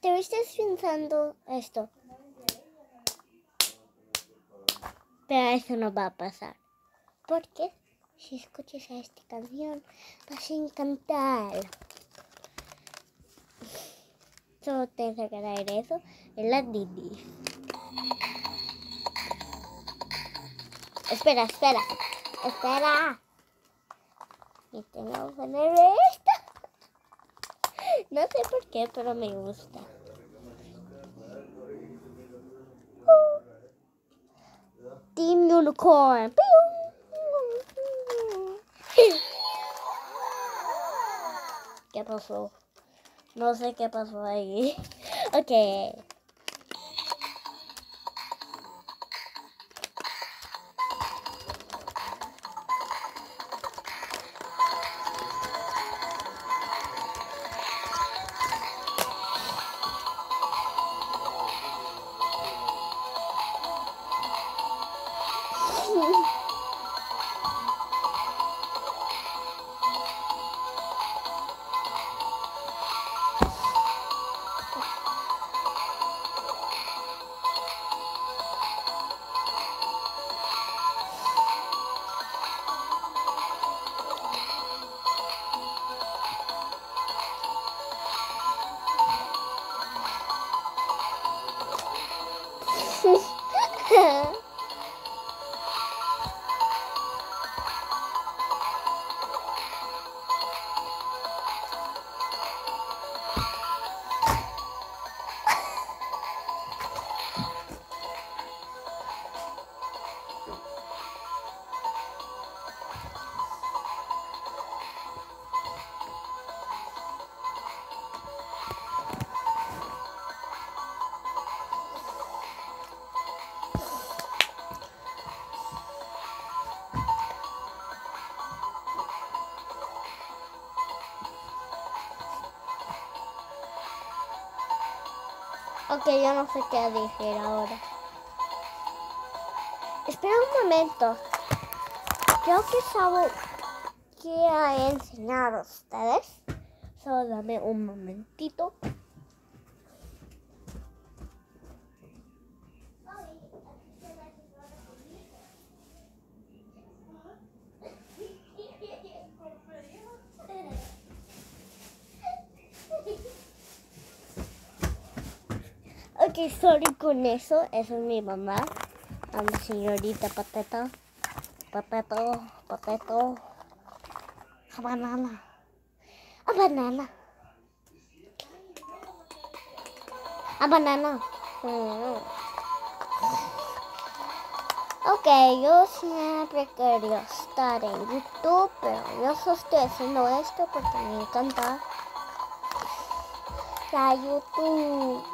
te estás pensando esto. Pero eso no va a pasar. Porque si escuchas a esta canción, vas a encantar. Solo tienes que creer eso en la Didi. Espera. Y tengo que poner esto. No sé por qué, pero me gusta. Team Unicorn. ¿Qué pasó? No sé qué pasó ahí. Ok. Ok, yo no sé qué decir ahora. Espera un momento. Creo que sabo qué enseñar a ustedes. Solo dame un momentito. Ok, sorry con eso. Esa es mi mamá. A mi señorita Pateta. Potato. A banana. Ok, yo siempre quería estar en YouTube, pero yo estoy haciendo esto porque me encanta la YouTube.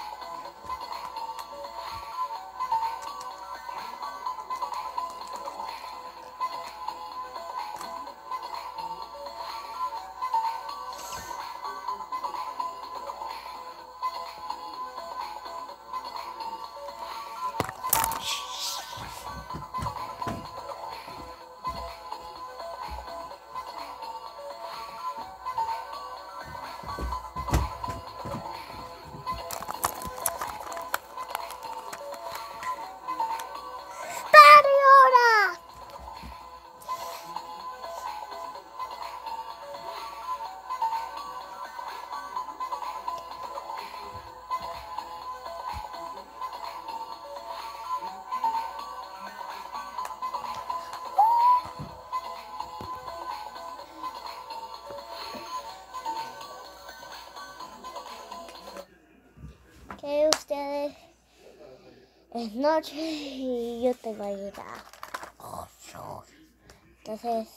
Que ustedes es noche y yo tengo que ir a... Entonces,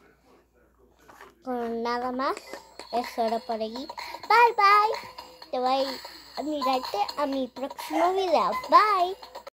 con nada más, es solo por allí. Bye. Te voy a mirarte a mi próximo video. Bye.